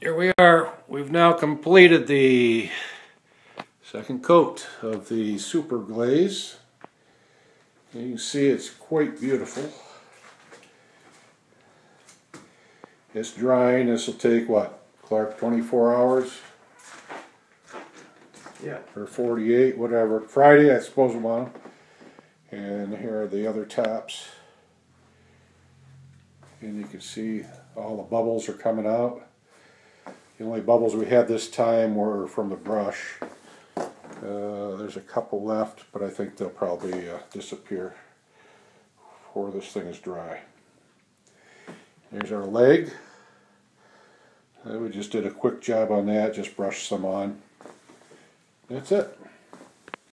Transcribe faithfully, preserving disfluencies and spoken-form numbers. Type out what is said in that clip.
Here we are. We've now completed the second coat of the Super Glaze. You can see it's quite beautiful. It's drying. This will take what, Clark, twenty-four hours? Yeah. Or forty-eight, whatever. Friday, I suppose I'm on. And here are the other tops. And you can see all the bubbles are coming out. The only bubbles we had this time were from the brush. Uh, there's a couple left, but I think they'll probably uh, disappear before this thing is dry. There's our leg. Uh, we just did a quick job on that, just brushed some on. That's it.